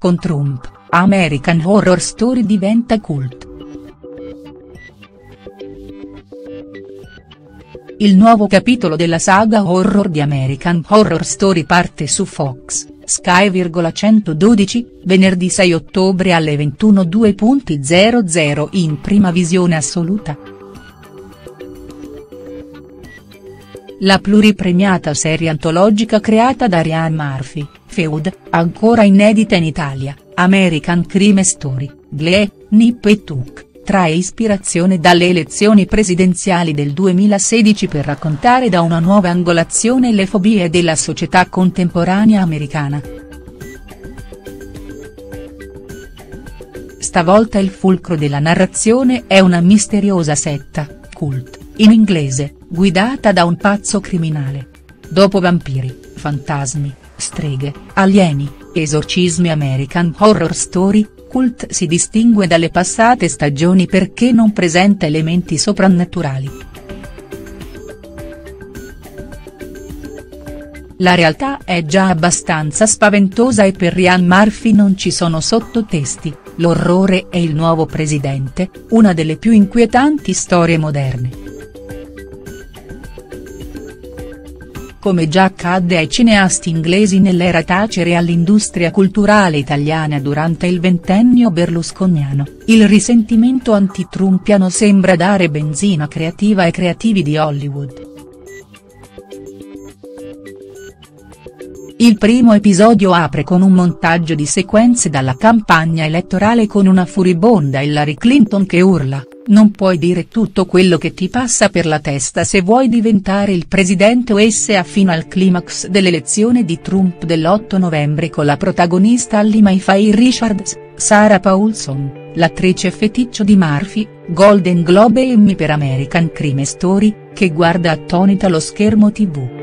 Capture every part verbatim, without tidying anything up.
Con Trump, American Horror Story diventa cult. Il nuovo capitolo della saga horror di American Horror Story parte su Fox, Sky centododici, venerdì sei ottobre alle ventuno e due zero zero in prima visione assoluta. La pluripremiata serie antologica creata da Ryan Murphy, Feud, ancora inedita in Italia, American Crime Story, Glee, Nip e Tuck, trae ispirazione dalle elezioni presidenziali del duemilasedici per raccontare da una nuova angolazione le fobie della società contemporanea americana. Stavolta il fulcro della narrazione è una misteriosa setta, cult, in inglese, guidata da un pazzo criminale. Dopo vampiri, fantasmi, streghe, alieni, esorcismi, American Horror Story, Cult si distingue dalle passate stagioni perché non presenta elementi soprannaturali. La realtà è già abbastanza spaventosa e per Ryan Murphy non ci sono sottotesti, l'orrore e il nuovo presidente, una delle più inquietanti storie moderne. Come già accadde ai cineasti inglesi nell'era Thatcher e all'industria culturale italiana durante il ventennio berlusconiano, il risentimento anti-trumpiano sembra dare benzina creativa ai creativi di Hollywood. Il primo episodio apre con un montaggio di sequenze dalla campagna elettorale con una furibonda Hillary Clinton che urla: "Non puoi dire tutto quello che ti passa per la testa se vuoi diventare il presidente U S A", fino al climax dell'elezione di Trump dell'otto novembre con la protagonista Ally Mae Richards, Sarah Paulson, l'attrice feticcio di Murphy, Golden Globe e Emmy per American Crime Story, che guarda attonita lo schermo tivù.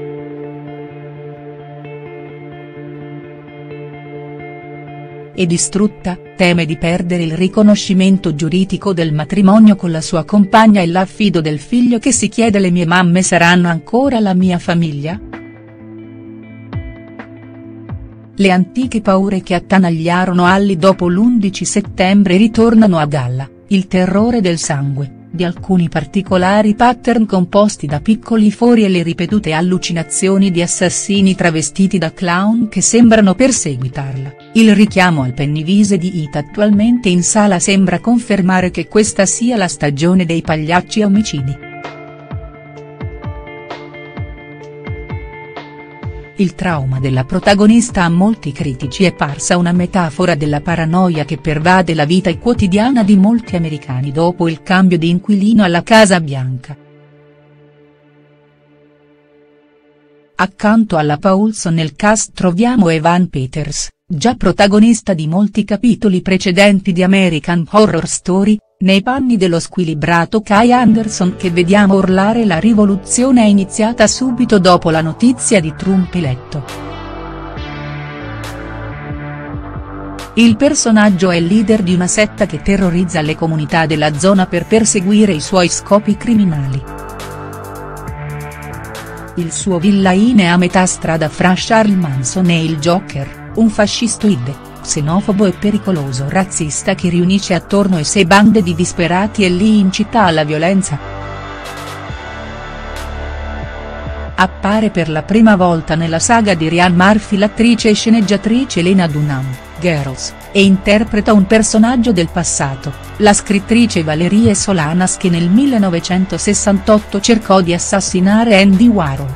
E distrutta, teme di perdere il riconoscimento giuridico del matrimonio con la sua compagna e l'affido del figlio che si chiede: "Le mie mamme saranno ancora la mia famiglia?". Le antiche paure che attanagliarono Ally dopo l'undici settembre ritornano a galla, il terrore del sangue, di alcuni particolari pattern composti da piccoli fori e le ripetute allucinazioni di assassini travestiti da clown che sembrano perseguitarla. Il richiamo al Pennywise di It attualmente in sala sembra confermare che questa sia la stagione dei pagliacci omicidi. Il trauma della protagonista a molti critici è parsa una metafora della paranoia che pervade la vita quotidiana di molti americani dopo il cambio di inquilino alla Casa Bianca. Accanto alla Paulson nel cast troviamo Evan Peters, già protagonista di molti capitoli precedenti di American Horror Story, nei panni dello squilibrato Kai Anderson che vediamo urlare: "La rivoluzione è iniziata subito dopo la notizia di Trump eletto". Il personaggio è il leader di una setta che terrorizza le comunità della zona per perseguire i suoi scopi criminali. Il suo villain è a metà strada fra Charles Manson e il Joker, un fascistoide, xenofobo e pericoloso razzista che riunisce attorno a sé bande di disperati e li incita alla violenza. Appare per la prima volta nella saga di Ryan Murphy l'attrice e sceneggiatrice Lena Dunham, Girls, e interpreta un personaggio del passato, la scrittrice Valerie Solanas che nel millenovecentosessantotto cercò di assassinare Andy Warhol.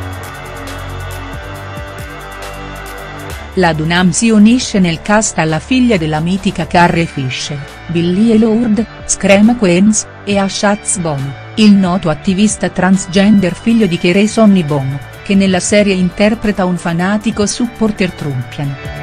La Dunham si unisce nel cast alla figlia della mitica Carrie Fisher, Billie Lourd, Scream Queens, e a Shaz Bono, il noto attivista transgender figlio di Keira Sonny Bono, che nella serie interpreta un fanatico supporter trumpiano.